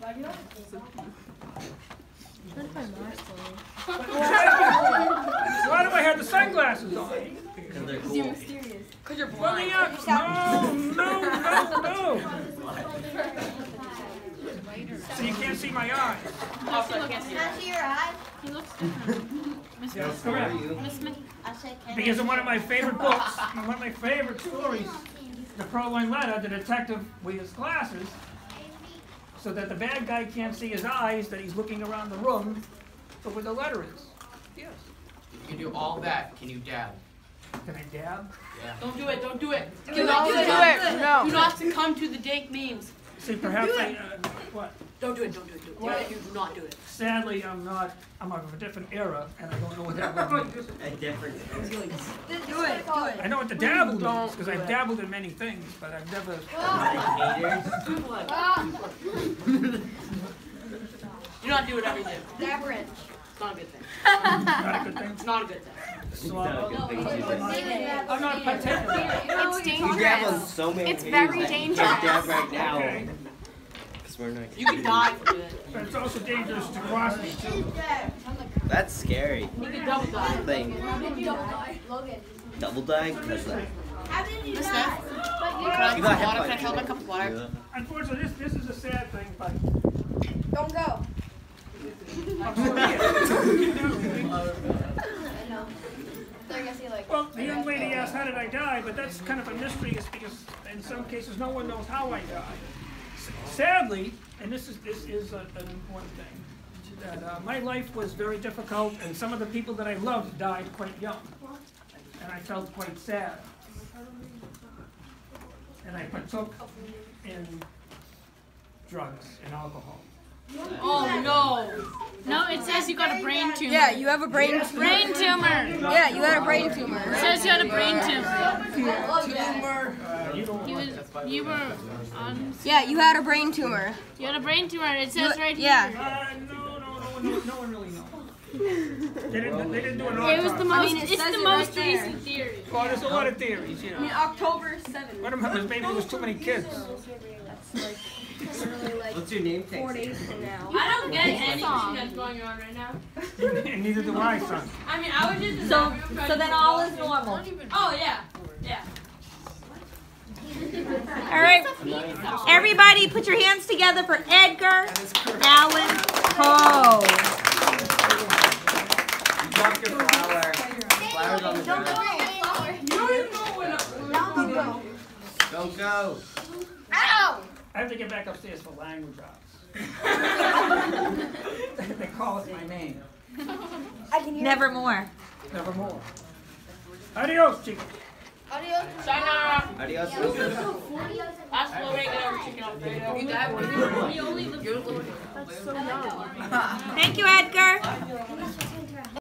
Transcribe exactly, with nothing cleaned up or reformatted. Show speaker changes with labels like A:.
A: Why do I have the sunglasses on?
B: Because they're cool.
C: You're mysterious.
D: Because you're
A: Well,
D: blind.
A: yeah, no, no, no, no. So you can't see my eyes.
D: Also, I can't see
E: Can I see your eyes?
C: He looks different. Miss
A: Yes,
C: Miss
A: correct.
C: Miss Miss.
E: I said, can
A: Because in one of my favorite books, in one of my favorite stories, the Proline Letter, the detective with his glasses, so that the bad guy can't see his eyes, that he's looking around the room for where the letter is. Yes.
F: You can do all that. Can you dab?
A: Can I dab?
F: Yeah.
D: Don't do it. Don't do it.
C: Do
D: Do
C: it,
D: not
C: do
D: do
C: it,
D: it.
C: no.
D: Do not succumb to the dank memes.
A: See, perhaps I, uh, what?
D: Don't do it. Don't do it. Don't do it. You do not do it.
A: Sadly, I'm not, I'm of a different era, and I don't know what that word means.
B: A different.
C: Do it. Do it.
A: I know what the dabble means, because I've dabbled in many things, but I've never...
B: Haters.
D: Do not do whatever you do.
E: Dab wrench.
D: It's not a good thing.
A: Not a good thing.
D: It's not a good thing.
A: Swallow.
B: Not a good thing.
A: I'm not partaking of that.
C: It's
B: You dab on
C: dangerous.
B: so many
C: It's
B: haters
C: very
B: that you
C: dangerous.
B: can't dab right now.
A: Okay.
B: Because we're not.
D: You can die from it.
A: But it's also dangerous to cross me, too.
B: That's scary.
D: You can double die.
B: Thing.
E: Logan.
B: Double die? Because like.
E: How did you
D: Miss
E: die?
D: Can I have
B: You
D: some
B: got hit
D: water?
B: by
D: Can I have my cup of water?
B: Yeah.
A: Unfortunately, this, this is a sad thing, but
E: Don't go.
A: I'm still here.
E: They're gonna see like.
A: Well, the young lady asked, how did I die? But that's kind of a mystery, is because in some cases no one knows how I died. S- Sadly, and this is this is a, an important thing, that uh, my life was very difficult, and some of the people that I loved died quite young, and I felt quite sad. And I partook in drugs and alcohol.
D: Oh no!
C: No, it says you got a brain tumor.
G: Yeah, you have a brain tumor.
C: Brain tumor.
G: Yeah, you had a brain tumor.
C: It says you had a brain tumor.
A: Uh, you don't
C: You was you were on.
G: Yeah, you had a brain tumor.
C: You had a brain tumor. It says right
G: Yeah.
C: here.
A: Uh, no, no, no, no, no one really knows. They didn't, they didn't do an
C: It was the
A: autopsy.
C: most.
G: mean, it
C: it's
G: says
C: the
G: it
C: most
G: right there.
C: recent theory.
A: Well, there's a lot of theories, you know.
G: October seventh.
A: One of them was maybe there was too many kids.
B: What's your name tag?
G: Four days from now.
D: I don't get anything that's going on right now.
A: And neither do I, son.
D: I mean, I was just.
G: So, so then all is normal.
D: Oh yeah, yeah.
G: All right, everybody, put your hands together for Edgar Allan Poe.
B: You dropped your flower. Flowers on the
E: Don't go.
B: ground.
E: Don't go.
B: Don't go.
E: Ow!
A: I have to get back upstairs for language arts. They call it my name.
E: I can hear.
G: Nevermore.
A: Nevermore. Adios, chica.
E: Audio.
D: Sayonara.
B: Adios.
D: That's the way to get over chicken Alfredo. You got one. We only live.
G: Thank you, Edgar.